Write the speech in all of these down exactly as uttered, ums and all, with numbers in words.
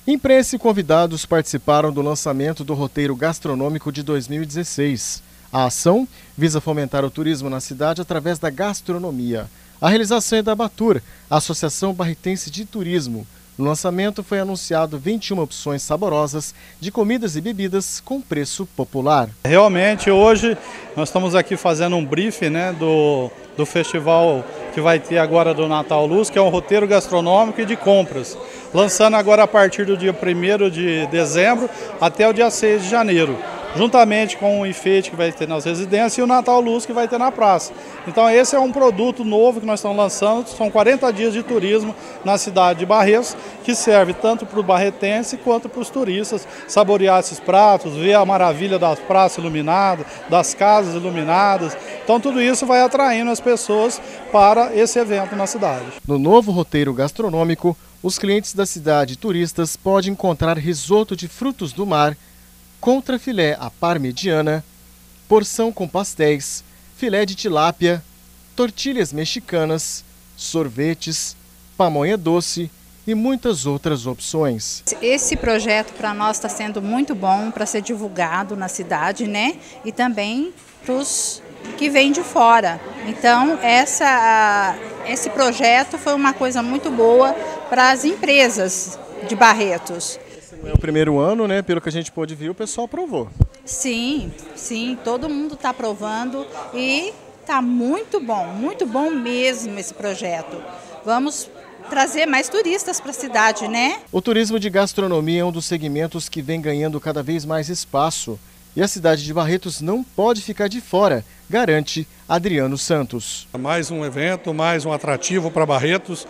Imprensa e convidados participaram do lançamento do roteiro gastronômico de dois mil e dezesseis. A ação visa fomentar o turismo na cidade através da gastronomia. A realização é da Abatur, a Associação Barretense de Turismo. No lançamento foi anunciado vinte e uma opções saborosas de comidas e bebidas com preço popular. Realmente hoje nós estamos aqui fazendo um briefing, né, do, do festival que vai ter agora do Natal Luz, que é um roteiro gastronômico e de compras. Lançando agora a partir do dia primeiro de dezembro até o dia seis de janeiro. Juntamente com o enfeite que vai ter nas residências e o Natal Luz que vai ter na praça. Então esse é um produto novo que nós estamos lançando, são quarenta dias de turismo na cidade de Barretos, que serve tanto para o barretense quanto para os turistas saborear esses pratos, ver a maravilha das praças iluminadas, das casas iluminadas. Então tudo isso vai atraindo as pessoas para esse evento na cidade. No novo roteiro gastronômico, os clientes da cidade e turistas podem encontrar risoto de frutos do mar, contrafilé à parmegiana, porção com pastéis, filé de tilápia, tortilhas mexicanas, sorvetes, pamonha doce e muitas outras opções. Esse projeto para nós está sendo muito bom para ser divulgado na cidade, né? E também para os que vêm de fora. Então, essa, esse projeto foi uma coisa muito boa para as empresas de Barretos. Não é o primeiro ano, né? Pelo que a gente pôde ver, o pessoal aprovou. Sim, sim, todo mundo está aprovando e está muito bom, muito bom mesmo esse projeto. Vamos trazer mais turistas para a cidade, né? O turismo de gastronomia é um dos segmentos que vem ganhando cada vez mais espaço. E a cidade de Barretos não pode ficar de fora, garante Adriano Santos. Mais um evento, mais um atrativo para Barretos.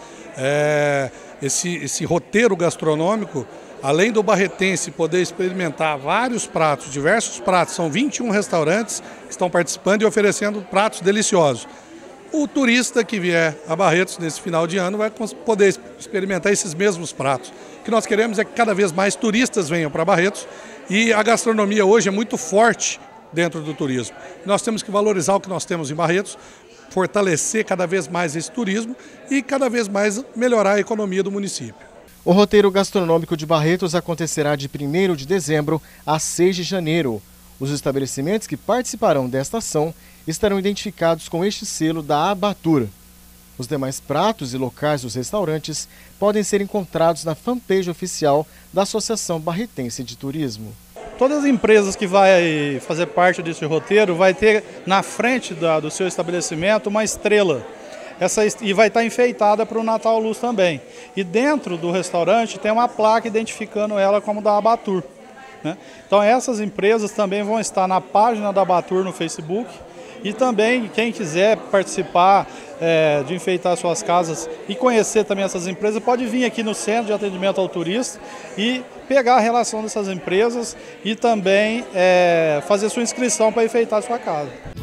É, esse, esse roteiro gastronômico, além do barretense poder experimentar vários pratos, diversos pratos, são vinte e um restaurantes que estão participando e oferecendo pratos deliciosos. O turista que vier a Barretos nesse final de ano vai poder experimentar esses mesmos pratos. O que nós queremos é que cada vez mais turistas venham para Barretos e a gastronomia hoje é muito forte dentro do turismo. Nós temos que valorizar o que nós temos em Barretos, fortalecer cada vez mais esse turismo e cada vez mais melhorar a economia do município. O roteiro gastronômico de Barretos acontecerá de primeiro de dezembro a seis de janeiro. Os estabelecimentos que participarão desta ação estarão identificados com este selo da Abatur. Os demais pratos e locais dos restaurantes podem ser encontrados na fanpage oficial da Associação Barretense de Turismo. Todas as empresas que vão fazer parte desse roteiro vai ter na frente da, do seu estabelecimento uma estrela. Essa, e vai estar enfeitada para o Natal Luz também. E dentro do restaurante tem uma placa identificando ela como da Abatur, né? Então essas empresas também vão estar na página da Abatur no Facebook. E também quem quiser participar é, de enfeitar suas casas e conhecer também essas empresas, pode vir aqui no Centro de Atendimento ao Turista e pegar a relação dessas empresas e também é, fazer sua inscrição para enfeitar a sua casa.